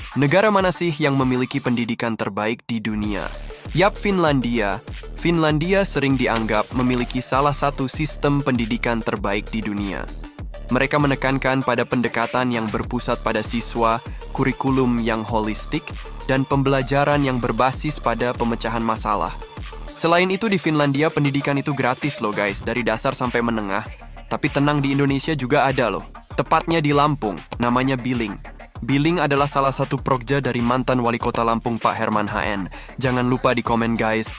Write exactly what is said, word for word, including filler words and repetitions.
Negara mana sih yang memiliki pendidikan terbaik di dunia? Yap, Finlandia. Finlandia sering dianggap memiliki salah satu sistem pendidikan terbaik di dunia. Mereka menekankan pada pendekatan yang berpusat pada siswa, kurikulum yang holistik, dan pembelajaran yang berbasis pada pemecahan masalah. Selain itu, di Finlandia pendidikan itu gratis loh guys, dari dasar sampai menengah. Tapi tenang, di Indonesia juga ada loh. Tepatnya di Lampung, namanya Billing. Billing adalah salah satu progja dari mantan wali kota Lampung Pak Herman H N. Jangan lupa di komen guys.